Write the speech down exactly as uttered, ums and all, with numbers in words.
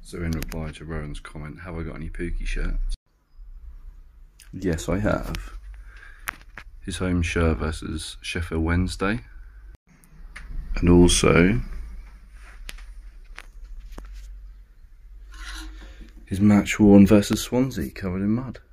So in reply to Rowan's comment, have I got any Pukki shirts? Yes, I have. His home shirt versus Sheffield Wednesday. And also his match worn versus Swansea, covered in mud.